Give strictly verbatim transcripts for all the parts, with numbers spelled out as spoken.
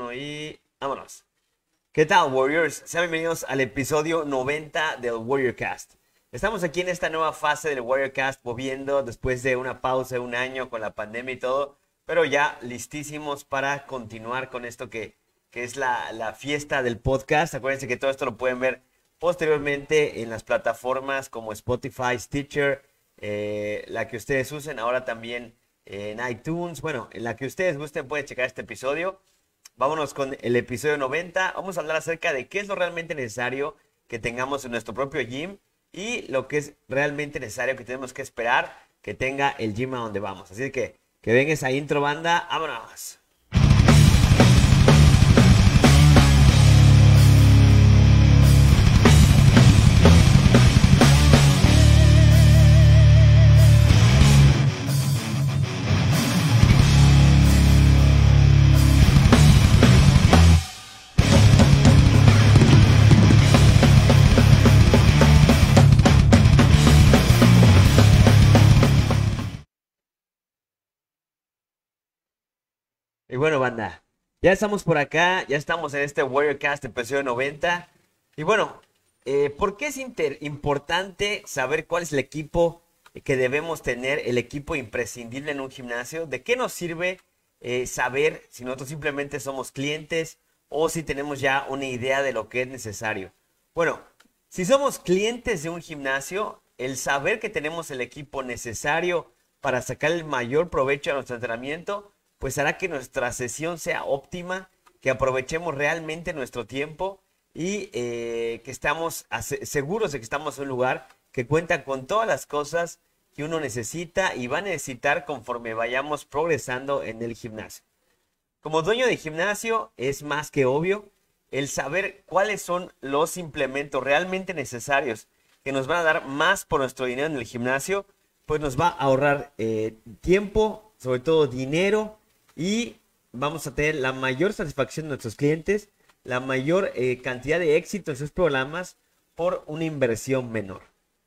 Y vámonos. ¿Qué tal, Warriors? Sean bienvenidos al episodio noventa del Warrior Cast. Estamos aquí en esta nueva fase del Warrior Cast, volviendo después de una pausa de un año con la pandemia y todo, pero ya listísimos para continuar con esto que, que es la, la fiesta del podcast. Acuérdense que todo esto lo pueden ver posteriormente en las plataformas como Spotify, Stitcher, eh, la que ustedes usen, ahora también en iTunes. Bueno, en la que ustedes gusten pueden checar este episodio. Vámonos con el episodio noventa. Vamos a hablar acerca de qué es lo realmente necesario que tengamos en nuestro propio gym y lo que es realmente necesario que tenemos que esperar que tenga el gym a donde vamos. Así que que venga esa intro, banda. ¡Vámonos! Y bueno, banda, ya estamos por acá, ya estamos en este Warrior Cast episodio noventa. Y bueno, eh, ¿por qué es inter- importante saber cuál es el equipo que debemos tener, el equipo imprescindible en un gimnasio? ¿De qué nos sirve eh, saber si nosotros simplemente somos clientes o si tenemos ya una idea de lo que es necesario? Bueno, si somos clientes de un gimnasio, el saber que tenemos el equipo necesario para sacar el mayor provecho a nuestro entrenamiento, pues hará que nuestra sesión sea óptima, que aprovechemos realmente nuestro tiempo y eh, que estamos seguros de que estamos en un lugar que cuenta con todas las cosas que uno necesita y va a necesitar conforme vayamos progresando en el gimnasio. Como dueño de gimnasio es más que obvio el saber cuáles son los implementos realmente necesarios que nos van a dar más por nuestro dinero en el gimnasio, pues nos va a ahorrar eh, tiempo, sobre todo dinero, y vamos a tener la mayor satisfacción de nuestros clientes, la mayor eh, cantidad de éxito en sus programas por una inversión menor.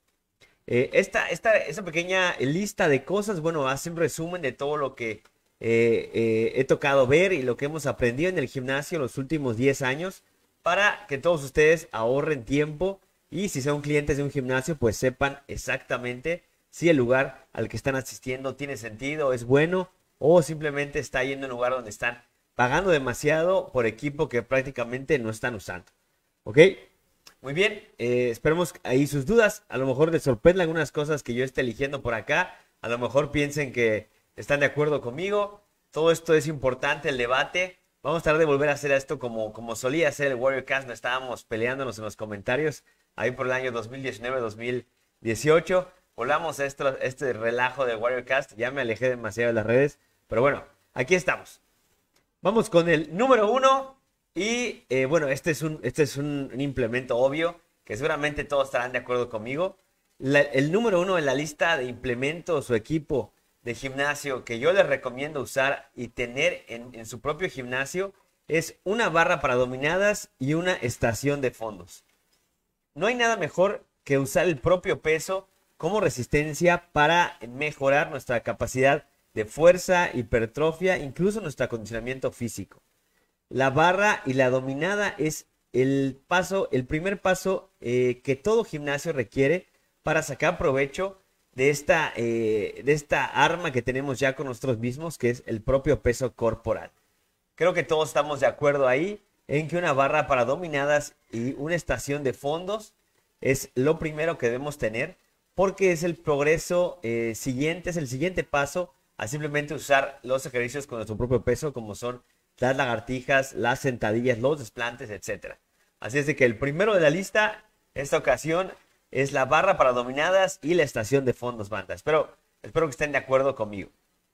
Eh, esta, esta, esta pequeña lista de cosas, bueno, hace un resumen de todo lo que eh, eh, he tocado ver y lo que hemos aprendido en el gimnasio los últimos diez años para que todos ustedes ahorren tiempo y si son clientes de un gimnasio, pues sepan exactamente si el lugar al que están asistiendo tiene sentido, es bueno, o simplemente está yendo a un lugar donde están pagando demasiado por equipo que prácticamente no están usando. ¿Ok? Muy bien, eh, esperemos ahí sus dudas. A lo mejor les sorprenden algunas cosas que yo esté eligiendo por acá. A lo mejor piensen que están de acuerdo conmigo. Todo esto es importante, el debate. Vamos a tratar de volver a hacer esto como, como solía hacer el Warrior Cast. No estábamos peleándonos en los comentarios ahí por el año dos mil diecinueve dos mil dieciocho. Volvamos a esto, este relajo del Warrior Cast. Ya me alejé demasiado de las redes. Pero bueno, aquí estamos. Vamos con el número uno. Y eh, bueno, este es, un, este es un, un implemento obvio que seguramente todos estarán de acuerdo conmigo. La, el número uno en la lista de implementos o equipo de gimnasio que yo les recomiendo usar y tener en, en su propio gimnasio es una barra para dominadas y una estación de fondos. No hay nada mejor que usar el propio peso como resistencia para mejorar nuestra capacidad de fuerza, hipertrofia, incluso nuestro acondicionamiento físico. La barra y la dominada es el paso, el primer paso eh, que todo gimnasio requiere para sacar provecho de esta, eh, de esta arma que tenemos ya con nosotros mismos, que es el propio peso corporal. Creo que todos estamos de acuerdo ahí en que una barra para dominadas y una estación de fondos es lo primero que debemos tener, porque es el progreso eh, siguiente, es el siguiente paso a simplemente usar los ejercicios con nuestro propio peso, como son las lagartijas, las sentadillas, los desplantes, etcétera. Así es de que el primero de la lista, esta ocasión, es la barra para dominadas y la estación de fondos, banda. Espero, espero que estén de acuerdo conmigo.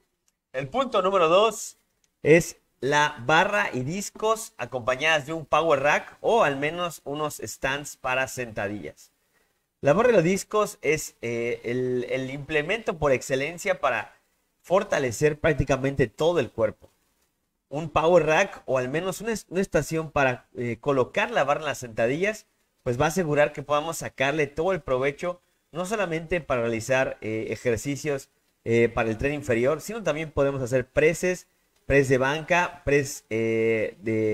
El punto número dos es la barra y discos acompañadas de un power rack o al menos unos stands para sentadillas. La barra y los discos es eh, el, el implemento por excelencia para fortalecer prácticamente todo el cuerpo. Un power rack o al menos una, una estación para eh, colocar la barra en las sentadillas, pues va a asegurar que podamos sacarle todo el provecho, no solamente para realizar eh, ejercicios eh, para el tren inferior, sino también podemos hacer preses, press de banca, press eh, de,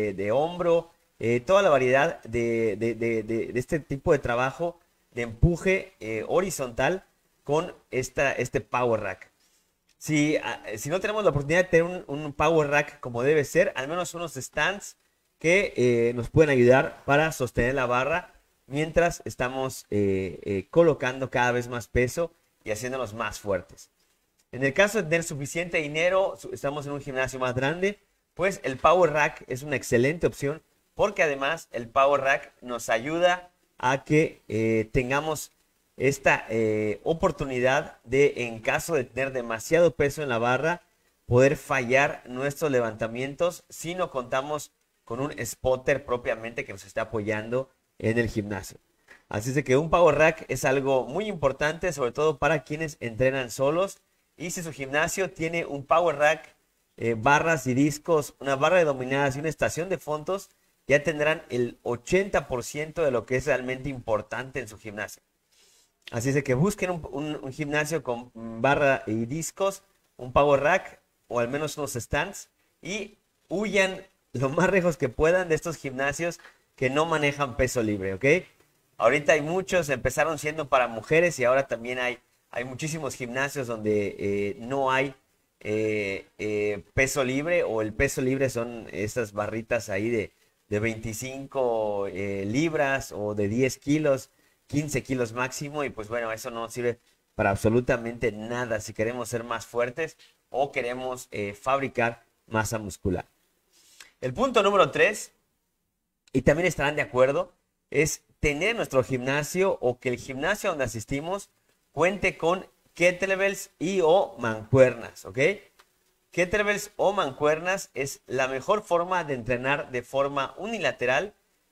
de, de hombro, eh, toda la variedad de, de, de, de, de este tipo de trabajo de empuje eh, horizontal con esta, este Power Rack. Si, si no tenemos la oportunidad de tener un, un Power Rack como debe ser, al menos unos stands que eh, nos pueden ayudar para sostener la barra mientras estamos eh, eh, colocando cada vez más peso y haciéndonos más fuertes. En el caso de tener suficiente dinero, estamos en un gimnasio más grande, pues el Power Rack es una excelente opción porque además el Power Rack nos ayuda a que eh, tengamos esta eh, oportunidad de, en caso de tener demasiado peso en la barra, poder fallar nuestros levantamientos si no contamos con un spotter propiamente que nos esté apoyando en el gimnasio. Así es de que un Power Rack es algo muy importante, sobre todo para quienes entrenan solos. Y si su gimnasio tiene un Power Rack, eh, barras y discos, una barra de dominadas y una estación de fondos, ya tendrán el ochenta por ciento de lo que es realmente importante en su gimnasio. Así es de que busquen un, un, un gimnasio con barra y discos, un Power Rack o al menos unos stands y huyan lo más lejos que puedan de estos gimnasios que no manejan peso libre, ¿ok? Ahorita hay muchos, empezaron siendo para mujeres y ahora también hay, hay muchísimos gimnasios donde eh, no hay eh, eh, peso libre, o el peso libre son esas barritas ahí de, de veinticinco eh, libras o de diez kilos, quince kilos máximo, y pues bueno, eso no sirve para absolutamente nada si queremos ser más fuertes o queremos eh, fabricar masa muscular. El punto número tres, y también estarán de acuerdo, es tener nuestro gimnasio o que el gimnasio donde asistimos cuente con kettlebells y o mancuernas, ¿ok? Kettlebells o mancuernas es la mejor forma de entrenar de forma unilateral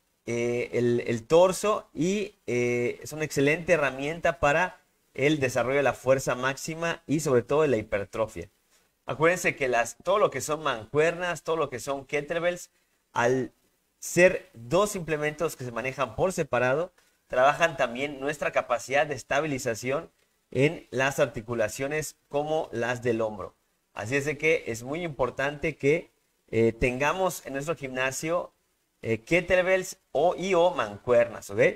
eh, el, el torso y eh, es una excelente herramienta para el desarrollo de la fuerza máxima y sobre todo de la hipertrofia. Acuérdense que las, todo lo que son mancuernas, todo lo que son kettlebells, al ser dos implementos que se manejan por separado, trabajan también nuestra capacidad de estabilización en las articulaciones como las del hombro. Así es de que es muy importante que eh, tengamos en nuestro gimnasio eh, kettlebells o, y o mancuernas, ¿ok?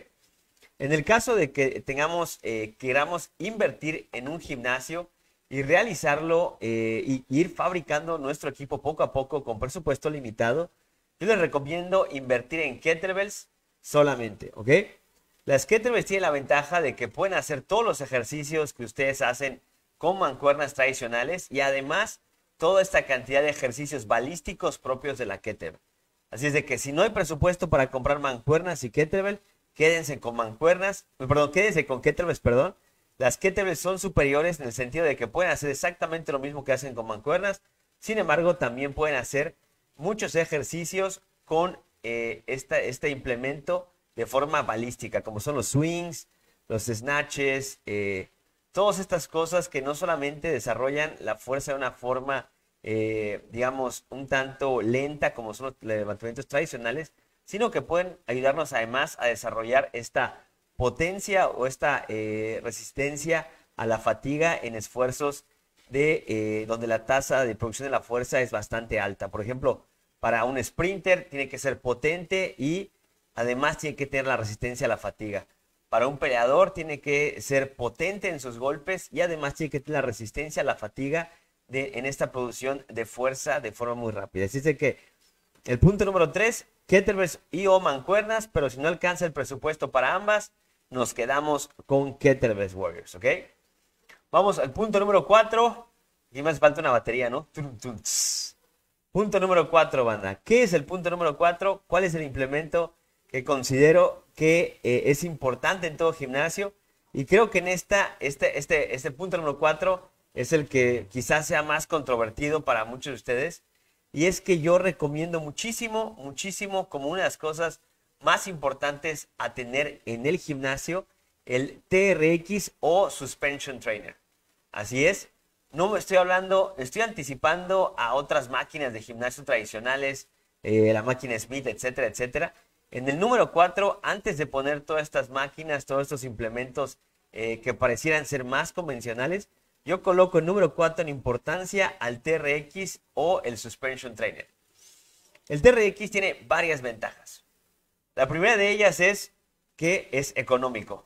En el caso de que tengamos, eh, queramos invertir en un gimnasio y realizarlo eh, y ir fabricando nuestro equipo poco a poco con presupuesto limitado, yo les recomiendo invertir en kettlebells solamente, ¿ok? Las kettlebells tienen la ventaja de que pueden hacer todos los ejercicios que ustedes hacen con mancuernas tradicionales y además toda esta cantidad de ejercicios balísticos propios de la kettlebell. Así es de que si no hay presupuesto para comprar mancuernas y kettlebell, quédense con mancuernas, perdón, quédense con kettlebells, perdón. Las kettlebells son superiores en el sentido de que pueden hacer exactamente lo mismo que hacen con mancuernas. Sin embargo, también pueden hacer muchos ejercicios con eh, esta, este implemento de forma balística, como son los swings, los snatches, eh, todas estas cosas que no solamente desarrollan la fuerza de una forma, eh, digamos, un tanto lenta, como son los levantamientos tradicionales, sino que pueden ayudarnos además a desarrollar esta potencia o esta eh, resistencia a la fatiga en esfuerzos de eh, donde la tasa de producción de la fuerza es bastante alta. Por ejemplo, para un sprinter tiene que ser potente y además tiene que tener la resistencia a la fatiga. Para un peleador tiene que ser potente en sus golpes y además tiene que tener la resistencia a la fatiga de, en esta producción de fuerza de forma muy rápida. Así es que el punto número tres, kettlebells y o mancuernas, pero si no alcanza el presupuesto para ambas, nos quedamos con kettlebells warriors, ¿ok? Vamos al punto número cuatro. Aquí me hace falta una batería, ¿no? Punto número cuatro, banda. ¿Qué es el punto número cuatro? ¿Cuál es el implemento que considero que eh, es importante en todo gimnasio? Y creo que en esta, este, este, este punto número cuatro es el que quizás sea más controvertido para muchos de ustedes. Y es que yo recomiendo muchísimo, muchísimo, como una de las cosas más importantes a tener en el gimnasio, el T R X o Suspension Trainer. Así es, no me estoy hablando, estoy anticipando a otras máquinas de gimnasio tradicionales, eh, la máquina Smith, etcétera, etcétera. En el número cuatro, antes de poner todas estas máquinas, todos estos implementos eh, que parecieran ser más convencionales, yo coloco el número cuatro en importancia al T R X o el Suspension Trainer. El T R X tiene varias ventajas. La primera de ellas es que es económico.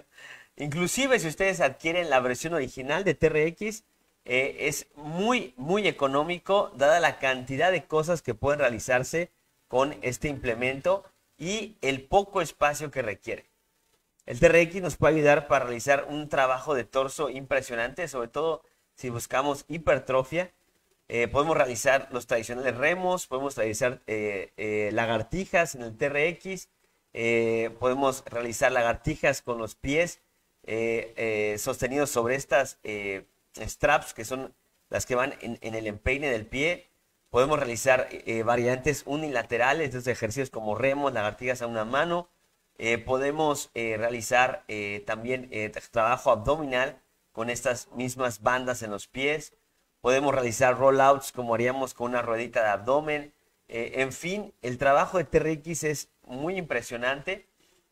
Inclusive si ustedes adquieren la versión original de T R X, eh, es muy, muy económico dada la cantidad de cosas que pueden realizarse con este implemento y el poco espacio que requiere. El T R X nos puede ayudar para realizar un trabajo de torso impresionante, sobre todo si buscamos hipertrofia. Eh, podemos realizar los tradicionales remos, podemos realizar eh, eh, lagartijas en el T R X, eh, podemos realizar lagartijas con los pies eh, eh, sostenidos sobre estas eh, straps que son las que van en, en el empeine del pie. Podemos realizar eh, variantes unilaterales de estos ejercicios como remos, lagartijas a una mano. Eh, podemos eh, realizar eh, también eh, trabajo abdominal con estas mismas bandas en los pies. Podemos realizar rollouts como haríamos con una ruedita de abdomen. Eh, en fin, el trabajo de T R X es muy impresionante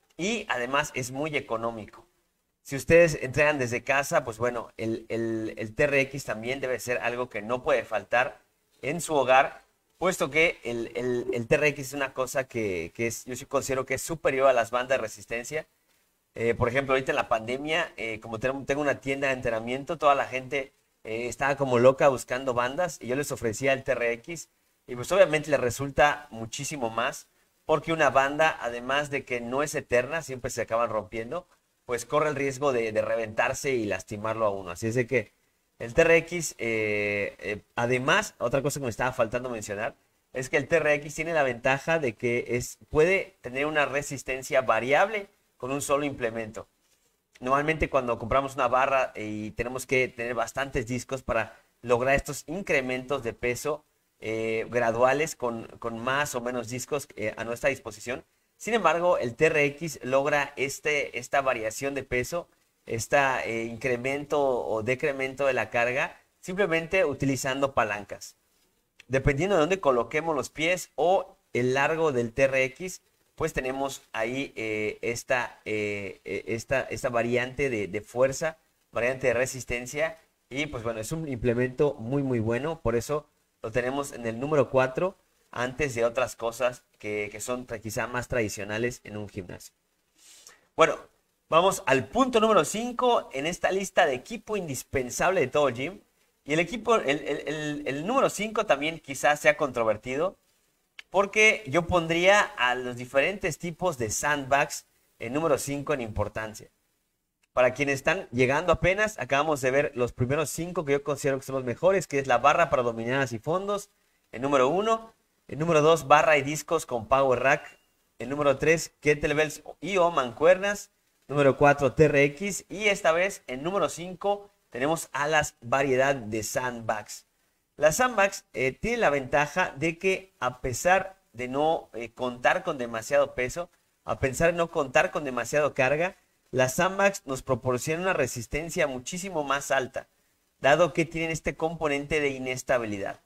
y además es muy económico. Si ustedes entrenan desde casa, pues bueno, el, el, el T R X también debe ser algo que no puede faltar en su hogar, puesto que el, el, el T R X es una cosa que, que es, yo sí considero que es superior a las bandas de resistencia. Eh, por ejemplo, ahorita en la pandemia, eh, como tengo una tienda de entrenamiento, toda la gente eh, estaba como loca buscando bandas y yo les ofrecía el T R X y pues obviamente les resulta muchísimo más porque una banda, además de que no es eterna, siempre se acaban rompiendo, pues corre el riesgo de, de reventarse y lastimarlo a uno. Así es de que el T R X, eh, eh, además, otra cosa que me estaba faltando mencionar, es que el T R X tiene la ventaja de que es, puede tener una resistencia variable con un solo implemento. Normalmente cuando compramos una barra y tenemos que tener bastantes discos para lograr estos incrementos de peso eh, graduales con, con más o menos discos eh, a nuestra disposición. Sin embargo, el T R X logra este, esta variación de peso, este eh, incremento o decremento de la carga, simplemente utilizando palancas. Dependiendo de dónde coloquemos los pies o el largo del T R X, pues tenemos ahí eh, esta, eh, esta, esta variante de, de fuerza, variante de resistencia. Y pues bueno, es un implemento muy muy bueno, por eso lo tenemos en el número cuatro, antes de otras cosas que, que son quizá más tradicionales en un gimnasio. Bueno, vamos al punto número cinco en esta lista de equipo indispensable de todo gym. Y el equipo, el, el, el, el número cinco también quizás sea controvertido, porque yo pondría a los diferentes tipos de sandbags en número cinco en importancia. Para quienes están llegando apenas, acabamos de ver los primeros cinco que yo considero que son los mejores, que es la barra para dominadas y fondos, el número uno. El número dos, barra y discos con Power Rack. El número tres, kettlebells y o mancuernas. Número cuatro, T R X. Y esta vez, en número cinco, tenemos a la variedad de sandbags. Las sandbags eh, tienen la ventaja de que a pesar de no eh, contar con demasiado peso, a pesar de no contar con demasiado carga, las sandbags nos proporcionan una resistencia muchísimo más alta, dado que tienen este componente de inestabilidad.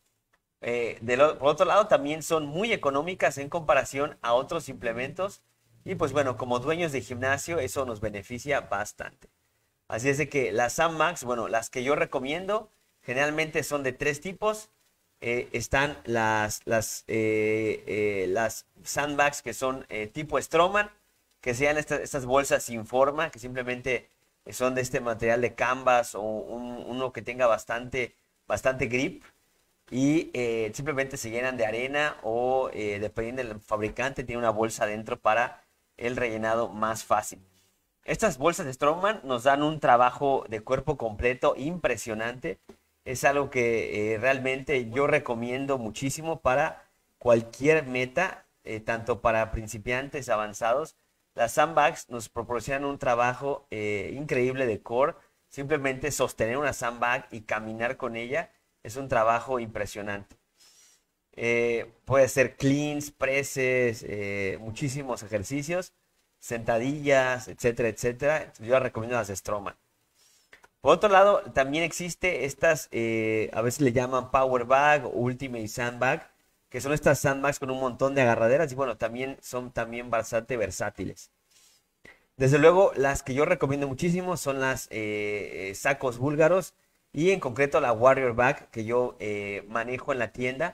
Eh, de lo, por otro lado, también son muy económicas en comparación a otros implementos y pues bueno, como dueños de gimnasio, eso nos beneficia bastante. Así es de que las sandbags, bueno, las que yo recomiendo, generalmente son de tres tipos. Eh, están las, las, eh, eh, las sandbags que son eh, tipo Strongman, que sean estas, estas bolsas sin forma, que simplemente son de este material de canvas o un, uno que tenga bastante, bastante grip y eh, simplemente se llenan de arena o eh, dependiendo del fabricante tiene una bolsa dentro para el rellenado más fácil. Estas bolsas de Strongman nos dan un trabajo de cuerpo completo impresionante. Es algo que eh, realmente yo recomiendo muchísimo para cualquier meta, eh, tanto para principiantes avanzados. Las sandbags nos proporcionan un trabajo eh, increíble de core. Simplemente sostener una sandbag y caminar con ella es un trabajo impresionante. Eh, puede ser cleans, presses, eh, muchísimos ejercicios, sentadillas, etcétera, etcétera. Yo recomiendo las de Strongman. Por otro lado, también existe estas, eh, a veces le llaman Power Bag o Ultimate Sandbag, que son estas sandbags con un montón de agarraderas y bueno, también son también bastante versátiles. Desde luego, las que yo recomiendo muchísimo son las eh, eh, sacos búlgaros y en concreto la Warrior Bag que yo eh, manejo en la tienda,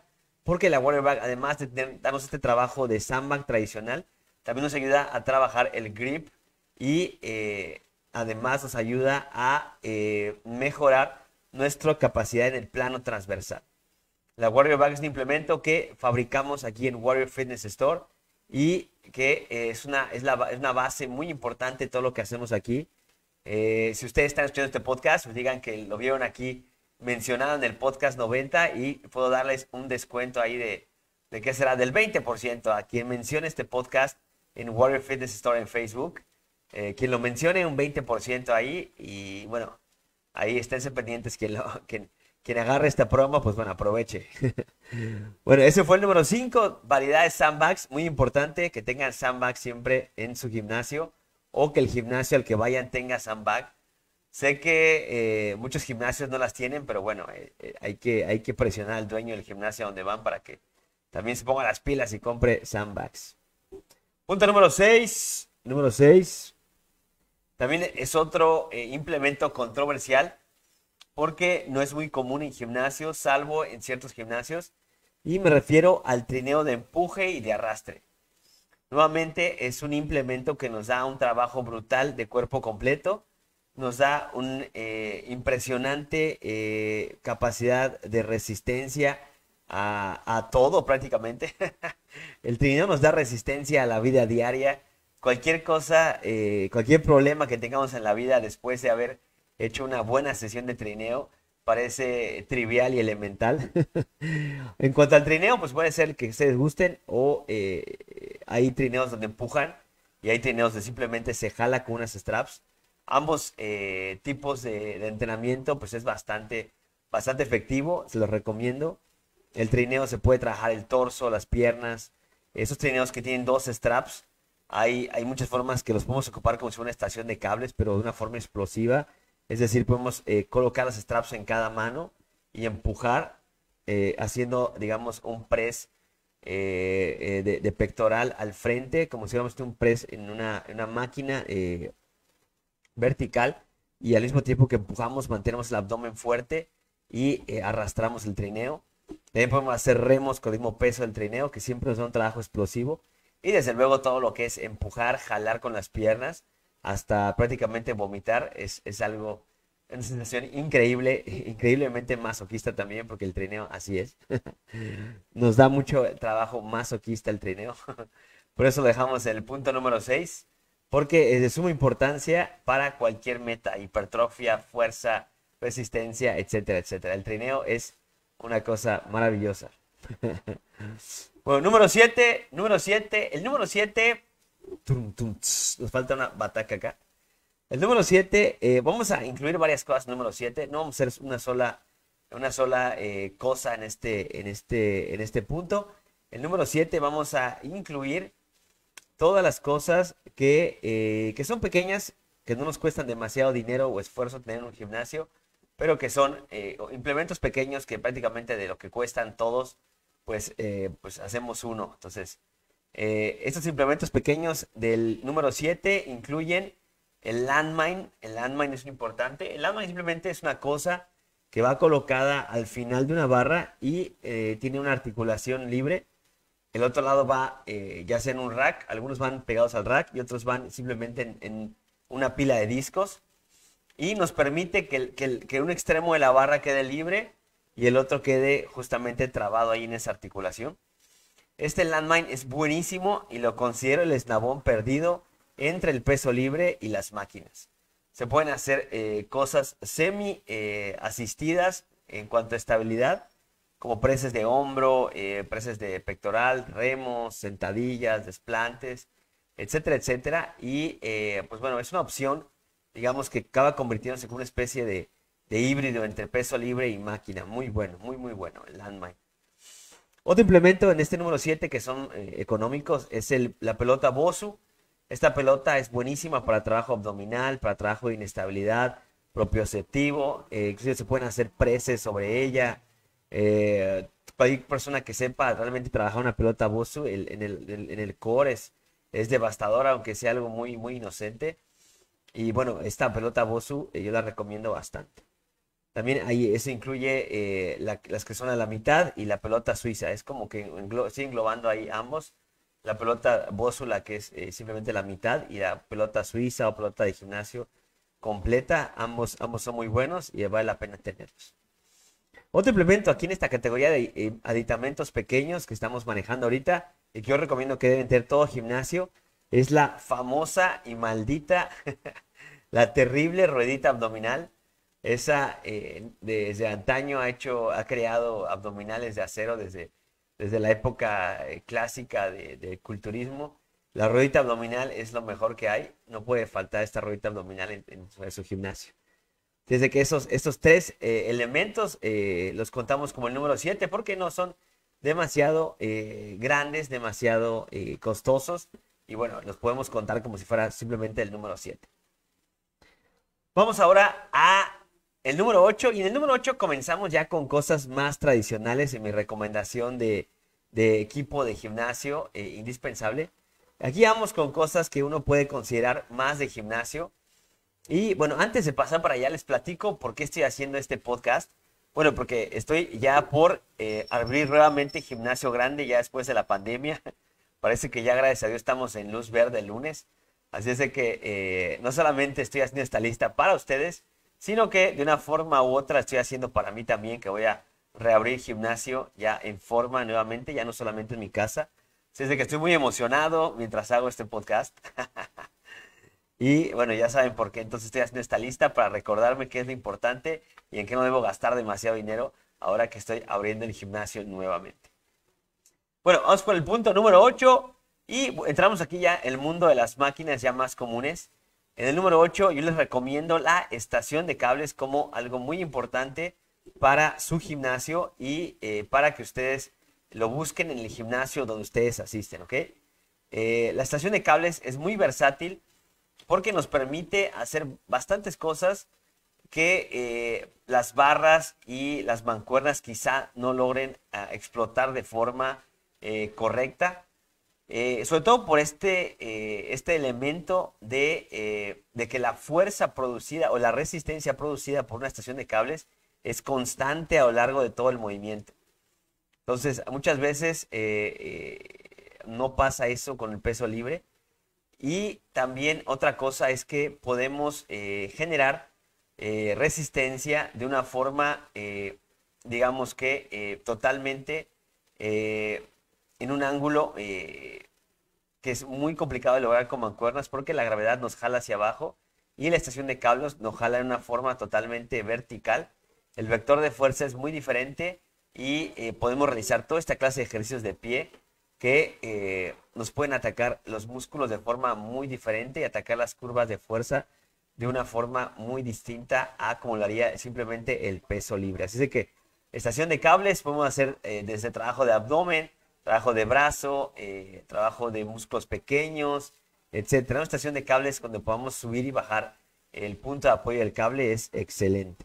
porque la Warrior Bag, además de tener- darnos este trabajo de sandbag tradicional, también nos ayuda a trabajar el grip y eh, además nos ayuda a eh, mejorar nuestra capacidad en el plano transversal. La Warrior Bag es un implemento que fabricamos aquí en Warrior Fitness Store y que eh, es, una, es, la, es una base muy importante de todo lo que hacemos aquí. Eh, si ustedes están escuchando este podcast, pues digan que lo vieron aquí mencionado en el podcast noventa y puedo darles un descuento ahí de, de ¿qué será? Del veinte por ciento a quien mencione este podcast en Warrior Fitness Store en Facebook. Eh, quien lo mencione, un veinte por ciento ahí. Y bueno, ahí esténse pendientes. Quien, lo, quien, quien agarre esta promo, pues bueno, aproveche. Bueno, ese fue el número cinco. Variedades sandbags. Muy importante que tengan sandbags siempre en su gimnasio o que el gimnasio al que vayan tenga sandbag. Sé que eh, muchos gimnasios no las tienen, pero bueno, eh, eh, hay que, hay que presionar al dueño del gimnasio donde van para que también se ponga las pilas y compre sandbags. Punto número seis. Número seis. También es otro eh, implemento controversial porque no es muy común en gimnasios, salvo en ciertos gimnasios. Y me refiero al trineo de empuje y de arrastre. Nuevamente es un implemento que nos da un trabajo brutal de cuerpo completo. Nos da una eh, impresionante eh, capacidad de resistencia a, a todo prácticamente. El trineo nos da resistencia a la vida diaria. Cualquier cosa, eh, cualquier problema que tengamos en la vida después de haber hecho una buena sesión de trineo, parece trivial y elemental. En cuanto al trineo, pues puede ser que ustedes gusten o eh, hay trineos donde empujan y hay trineos donde simplemente se jala con unas straps. Ambos eh, tipos de, de entrenamiento pues es bastante, bastante efectivo, se los recomiendo. El trineo se puede trabajar el torso, las piernas. Esos trineos que tienen dos straps, hay, hay muchas formas que los podemos ocupar como si fuera una estación de cables, pero de una forma explosiva. Es decir, podemos eh, colocar las straps en cada mano y empujar eh, haciendo, digamos, un press eh, eh, de, de pectoral al frente, como si fuéramos un press en una, en una máquina eh, vertical y al mismo tiempo que empujamos mantenemos el abdomen fuerte y eh, arrastramos el trineo. También podemos hacer remos con el mismo peso del trineo, que siempre nos da un trabajo explosivo. Y desde luego todo lo que es empujar, jalar con las piernas, hasta prácticamente vomitar, es, es algo, una sensación increíble, increíblemente masoquista también, porque el trineo así es. Nos da mucho trabajo masoquista el trineo. Por eso lo dejamos en el punto número seis, porque es de suma importancia para cualquier meta, hipertrofia, fuerza, resistencia, etcétera, etcétera. El trineo es una cosa maravillosa. Bueno, número siete, número siete, el número siete, nos falta una bataca acá. El número siete, eh, vamos a incluir varias cosas en el número siete, no vamos a hacer una sola, una sola eh, cosa en este, en, este, en este punto. El número siete vamos a incluir todas las cosas que, eh, que son pequeñas, que no nos cuestan demasiado dinero o esfuerzo tener en un gimnasio, pero que son eh, implementos pequeños que prácticamente de lo que cuestan todos, pues, eh, pues hacemos uno. Entonces, eh, estos implementos pequeños del número siete incluyen el landmine. El landmine es importante. El landmine simplemente es una cosa que va colocada al final de una barra y eh, tiene una articulación libre. El otro lado va eh, ya sea en un rack, algunos van pegados al rack y otros van simplemente en, en una pila de discos. Y nos permite que, el, que, el, que un extremo de la barra quede libre y el otro quede justamente trabado ahí en esa articulación. Este landmine es buenísimo y lo considero el eslabón perdido entre el peso libre y las máquinas. Se pueden hacer eh, cosas semi eh, asistidas en cuanto a estabilidad, como preses de hombro, eh, preses de pectoral, remos, sentadillas, desplantes, etcétera, etcétera. Y eh, pues bueno, es una opción, digamos, que acaba convirtiéndose en una especie de, de híbrido entre peso libre y máquina. Muy bueno, muy, muy bueno el landmine. Otro implemento en este número siete que son eh, económicos es el, la pelota Bosu. Esta pelota es buenísima para trabajo abdominal, para trabajo de inestabilidad, propioceptivo. Eh, inclusive se pueden hacer preses sobre ella. Eh, cualquier persona que sepa realmente trabajar una pelota Bosu el, en, el, en, en el core es, es devastadora, aunque sea algo muy, muy inocente. Y bueno, esta pelota Bosu eh, yo la recomiendo bastante. También ahí eso incluye eh, la- las que son a la mitad y la pelota suiza. Es como que englo- sigue englobando ahí ambos. La pelota bósula, que es eh, simplemente la mitad, y la pelota suiza o pelota de gimnasio completa. Ambos, ambos son muy buenos y vale la pena tenerlos. Otro implemento aquí en esta categoría de eh, aditamentos pequeños que estamos manejando ahorita y que yo recomiendo que deben tener todo gimnasio es la famosa y maldita, la terrible ruedita abdominal. Esa eh, desde antaño ha hecho, ha creado abdominales de acero desde, desde la época eh, clásica de- del culturismo. La ruedita abdominal es lo mejor que hay. No puede faltar esta ruedita abdominal en, en su, en su gimnasio. Desde que esos, estos tres eh, elementos eh, los contamos como el número siete porque no son demasiado eh, grandes, demasiado eh, costosos. Y bueno, los podemos contar como si fuera simplemente el número siete. Vamos ahora a el número ocho. Y en el número ocho comenzamos ya con cosas más tradicionales en mi recomendación de, de equipo de gimnasio eh, indispensable. Aquí vamos con cosas que uno puede considerar más de gimnasio. Y bueno, antes de pasar para allá, les platico por qué estoy haciendo este podcast. Bueno, porque estoy ya por eh, abrir nuevamente gimnasio grande ya después de la pandemia. Parece que ya, gracias a Dios, estamos en luz verde el lunes. Así es de que eh, no solamente estoy haciendo esta lista para ustedes, sino que de una forma u otra estoy haciendo para mí también, que voy a reabrir gimnasio ya en forma nuevamente, ya no solamente en mi casa. Así es de que estoy muy emocionado mientras hago este podcast. Y bueno, ya saben por qué entonces estoy haciendo esta lista para recordarme qué es lo importante y en qué no debo gastar demasiado dinero ahora que estoy abriendo el gimnasio nuevamente. Bueno, vamos por el punto número ocho y entramos aquí ya en el mundo de las máquinas ya más comunes. En el número ocho yo les recomiendo la estación de cables como algo muy importante para su gimnasio y eh, para que ustedes lo busquen en el gimnasio donde ustedes asisten, ¿ok? Eh, la estación de cables es muy versátil porque nos permite hacer bastantes cosas que eh, las barras y las mancuernas quizá no logren uh, explotar de forma eh, correcta. Eh, sobre todo por este, eh, este elemento de, eh, de que la fuerza producida o la resistencia producida por una estación de cables es constante a lo largo de todo el movimiento. Entonces, muchas veces eh, eh, no pasa eso con el peso libre. Y también otra cosa es que podemos eh, generar eh, resistencia de una forma, eh, digamos que eh, totalmente eh, en un ángulo eh, que es muy complicado de lograr con mancuernas porque la gravedad nos jala hacia abajo y la estación de cables nos jala de una forma totalmente vertical. El vector de fuerza es muy diferente y eh, podemos realizar toda esta clase de ejercicios de pie que eh, nos pueden atacar los músculos de forma muy diferente y atacar las curvas de fuerza de una forma muy distinta a como lo haría simplemente el peso libre. Así es que estación de cables podemos hacer eh, desde trabajo de abdomen, trabajo de brazo, eh, trabajo de músculos pequeños, etcétera. Una estación de cables donde podamos subir y bajar el punto de apoyo del cable es excelente.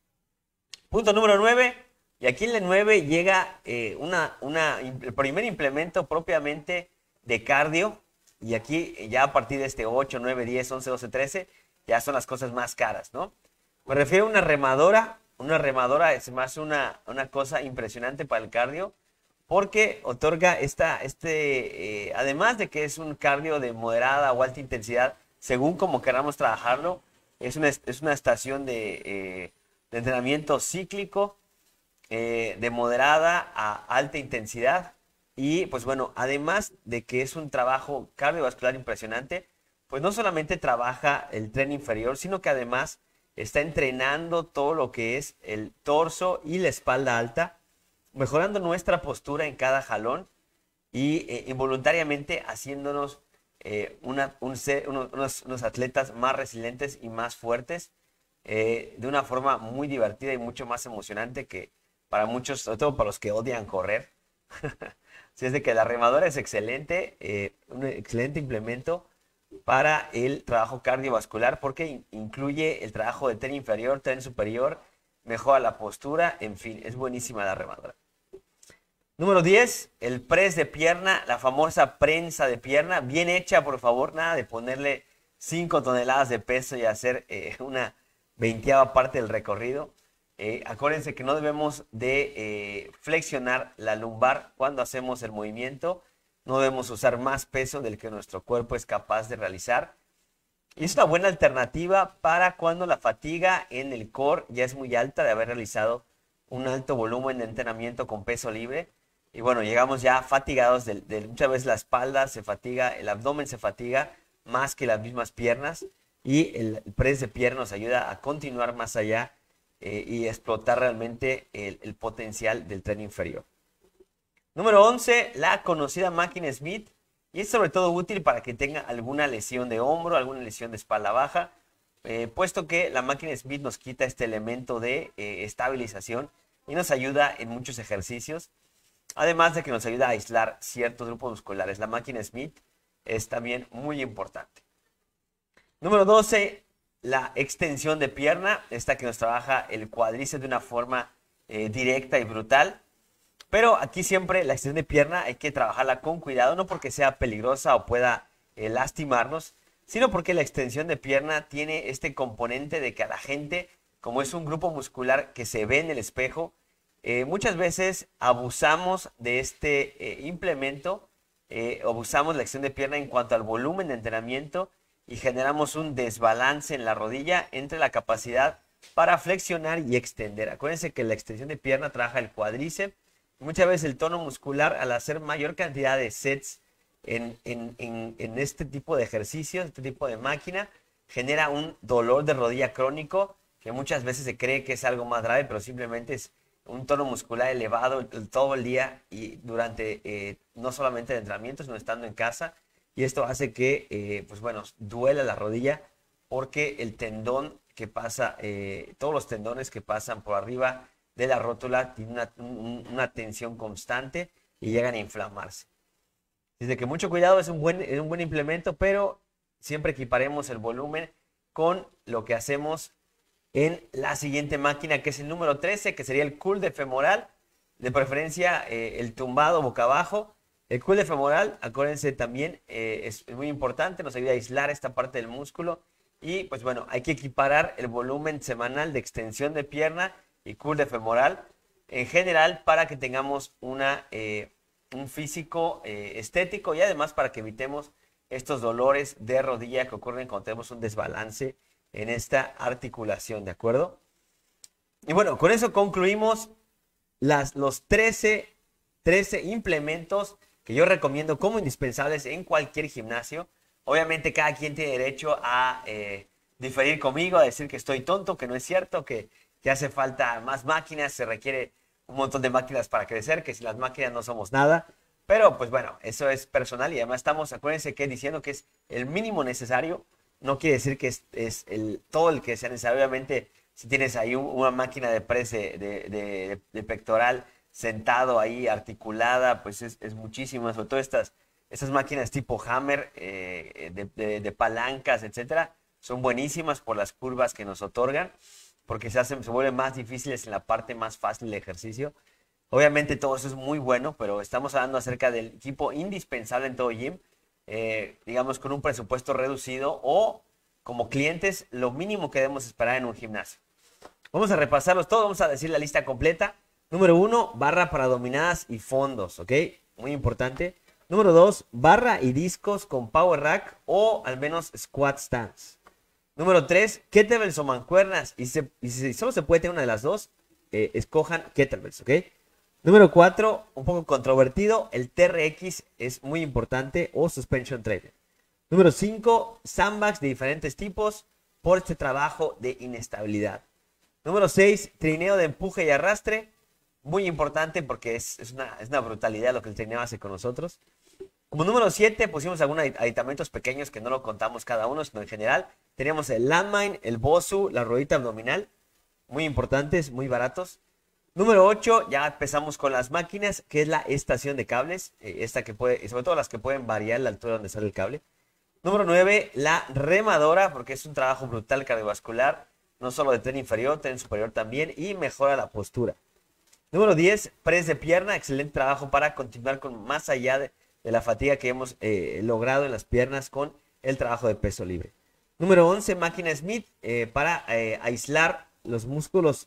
Punto número nueve. Y aquí en el nueve llega eh, una, una, el primer implemento propiamente de cardio. Y aquí ya a partir de este ocho, nueve, diez, once, doce, trece, ya son las cosas más caras, ¿no? Me refiero a una remadora. Una remadora es más una, una cosa impresionante para el cardio porque otorga esta, este, eh, además de que es un cardio de moderada o alta intensidad, según como queramos trabajarlo, es una, es una estación de, eh, de entrenamiento cíclico eh, de moderada a alta intensidad. Y pues bueno, además de que es un trabajo cardiovascular impresionante, pues no solamente trabaja el tren inferior, sino que además está entrenando todo lo que es el torso y la espalda alta, mejorando nuestra postura en cada jalón y eh, involuntariamente haciéndonos eh, una, un ser, unos, unos atletas más resilientes y más fuertes eh, de una forma muy divertida y mucho más emocionante que para muchos, sobre todo para los que odian correr. Así es de que la remadora es excelente, eh, un excelente implemento para el trabajo cardiovascular porque in incluye el trabajo de tren inferior, tren superior, mejora la postura, en fin, es buenísima la remadora. Número diez, el press de pierna, la famosa prensa de pierna, bien hecha, por favor, nada de ponerle cinco toneladas de peso y hacer eh, una veinteava parte del recorrido. Eh, acuérdense que no debemos de eh, flexionar la lumbar cuando hacemos el movimiento. No debemos usar más peso del que nuestro cuerpo es capaz de realizar. Y es una buena alternativa para cuando la fatiga en el core ya es muy alta de haber realizado un alto volumen de entrenamiento con peso libre. Y bueno, llegamos ya fatigados, de, de, muchas veces la espalda se fatiga, el abdomen se fatiga más que las mismas piernas. Y el, el press de pierna nos ayuda a continuar más allá eh, y explotar realmente el, el potencial del tren inferior. Número once, la conocida máquina Smith. Y es sobre todo útil para que tenga alguna lesión de hombro, alguna lesión de espalda baja, eh, puesto que la máquina Smith nos quita este elemento de eh, estabilización y nos ayuda en muchos ejercicios, además de que nos ayuda a aislar ciertos grupos musculares. La máquina Smith es también muy importante. Número doce, la extensión de pierna, esta que nos trabaja el cuádriceps de una forma eh, directa y brutal. Pero aquí siempre la extensión de pierna hay que trabajarla con cuidado, no porque sea peligrosa o pueda eh, lastimarnos, sino porque la extensión de pierna tiene este componente de que a la gente, como es un grupo muscular que se ve en el espejo, eh, muchas veces abusamos de este eh, implemento, eh, abusamos la extensión de pierna en cuanto al volumen de entrenamiento y generamos un desbalance en la rodilla entre la capacidad para flexionar y extender. Acuérdense que la extensión de pierna trabaja el cuádriceps. Muchas veces el tono muscular, al hacer mayor cantidad de sets en, en, en, en este tipo de ejercicios, este tipo de máquina, genera un dolor de rodilla crónico que muchas veces se cree que es algo más grave, pero simplemente es un tono muscular elevado todo el día y durante eh, no solamente el entrenamiento, sino estando en casa. Y esto hace que, eh, pues bueno, duela la rodilla porque el tendón que pasa, eh, todos los tendones que pasan por arriba de la rótula tiene una, un, una tensión constante y llegan a inflamarse. Desde que mucho cuidado, es un, buen, es un buen implemento, pero siempre equiparemos el volumen con lo que hacemos en la siguiente máquina, que es el número trece, que sería el curl de femoral, de preferencia eh, el tumbado boca abajo. El curl de femoral, acuérdense también, eh, es, es muy importante, nos ayuda a aislar esta parte del músculo y pues bueno, hay que equiparar el volumen semanal de extensión de pierna y curl de femoral en general para que tengamos una, eh, un físico eh, estético y además para que evitemos estos dolores de rodilla que ocurren cuando tenemos un desbalance en esta articulación, ¿de acuerdo? Y bueno, con eso concluimos las, los trece, trece implementos que yo recomiendo como indispensables en cualquier gimnasio. Obviamente cada quien tiene derecho a eh, diferir conmigo, a decir que estoy tonto, que no es cierto, que que hace falta más máquinas, se requiere un montón de máquinas para crecer, que sin las máquinas no somos nada. Pero pues bueno, eso es personal y además estamos, acuérdense que diciendo que es el mínimo necesario, no quiere decir que es, es el, todo el que sea necesario. Obviamente, si tienes ahí un, una máquina de press de, de, de, de pectoral sentado ahí, articulada, pues es, es muchísimo, sobre todo estas, estas máquinas tipo hammer, eh, de, de, de palancas, etcétera, son buenísimas por las curvas que nos otorgan, porque se, hacen, se vuelven más difíciles en la parte más fácil del ejercicio. Obviamente todo eso es muy bueno, pero estamos hablando acerca del equipo indispensable en todo gym, eh, digamos con un presupuesto reducido o como clientes lo mínimo que debemos esperar en un gimnasio. Vamos a repasarlos todos, vamos a decir la lista completa. Número uno, barra para dominadas y fondos, ¿ok? Muy importante. Número dos, barra y discos con power rack o al menos squat stance. Número tres, kettlebells o mancuernas. Y, se, y si solo se puede tener una de las dos, eh, escojan kettlebells, ¿ok? Número cuatro, un poco controvertido, el T R X es muy importante o suspension trainer. Número cinco, sandbags de diferentes tipos por este trabajo de inestabilidad. Número seis, trineo de empuje y arrastre. Muy importante porque es, es, una, es una brutalidad lo que el trineo hace con nosotros. Como número siete pusimos algunos aditamentos pequeños que no lo contamos cada uno, sino en general. Teníamos el landmine, el bosu, la ruedita abdominal. Muy importantes, muy baratos. Número ocho, ya empezamos con las máquinas, que es la estación de cables. Eh, esta que puede, sobre todo las que pueden variar la altura donde sale el cable. Número nueve, la remadora, porque es un trabajo brutal cardiovascular. No solo de tren inferior, tren superior también. Y mejora la postura. Número diez, press de pierna. Excelente trabajo para continuar con más allá de... de la fatiga que hemos eh, logrado en las piernas con el trabajo de peso libre. Número once, máquina Smith, eh, para eh, aislar los músculos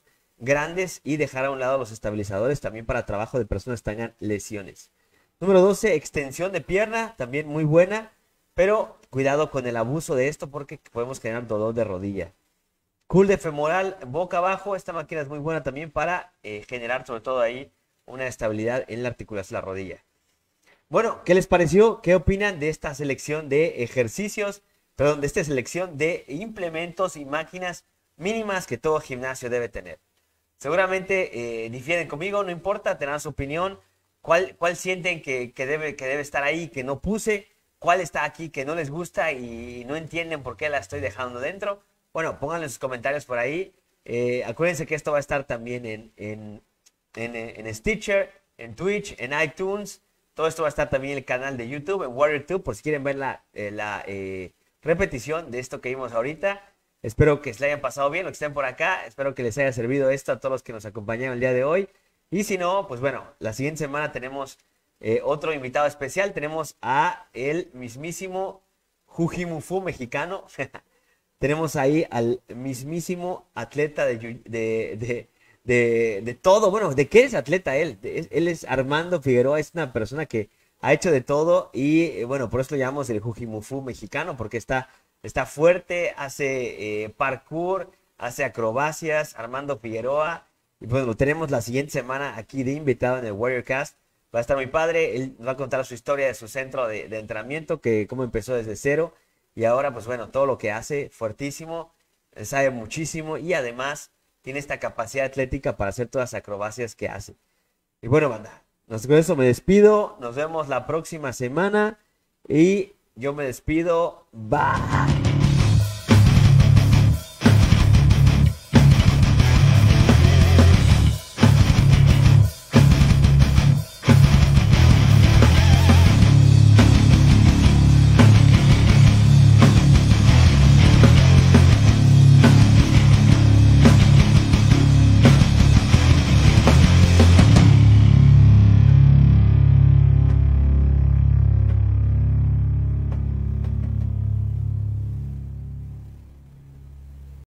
grandes y dejar a un lado los estabilizadores también para trabajo de personas que tengan lesiones. Número doce, extensión de pierna, también muy buena, pero cuidado con el abuso de esto porque podemos generar dolor de rodilla. Curl de femoral boca abajo, esta máquina es muy buena también para eh, generar sobre todo ahí una estabilidad en la articulación de la rodilla. Bueno, ¿qué les pareció? ¿Qué opinan de esta selección de ejercicios? Perdón, de esta selección de implementos y máquinas mínimas que todo gimnasio debe tener. Seguramente eh, difieren conmigo, no importa, tendrán su opinión. ¿Cuál, cuál sienten que, que, debe, que debe estar ahí, que no puse? ¿Cuál está aquí que no les gusta y no entienden por qué la estoy dejando dentro? Bueno, pónganlo en sus comentarios por ahí. Eh, acuérdense que esto va a estar también en, en, en, en Stitcher, en Twitch, en iTunes. Todo esto va a estar también en el canal de YouTube, en WarriorTube, por si quieren ver la, eh, la eh, repetición de esto que vimos ahorita. Espero que se la hayan pasado bien, los que estén por acá. Espero que les haya servido esto a todos los que nos acompañaron el día de hoy. Y si no, pues bueno, la siguiente semana tenemos eh, otro invitado especial. Tenemos a el mismísimo Jujimufu mexicano. Tenemos ahí al mismísimo atleta de, de, de, de, de todo. Bueno, ¿de qué es atleta él? De, él es Armando Figueroa, es una persona que ha hecho de todo y eh, bueno, por eso lo llamamos el Jujimufu mexicano, porque está, está fuerte, hace eh, parkour, hace acrobacias, Armando Figueroa. Y pues lo tenemos la siguiente semana aquí de invitado en el WarriorCast. Va a estar muy padre, él va a contar su historia de su centro de, de entrenamiento, que cómo empezó desde cero. Y ahora, pues bueno, todo lo que hace, fuertísimo, sabe muchísimo y además tiene esta capacidad atlética para hacer todas las acrobacias que hace. Y bueno, banda, con eso me despido. Nos vemos la próxima semana y yo me despido. Bye.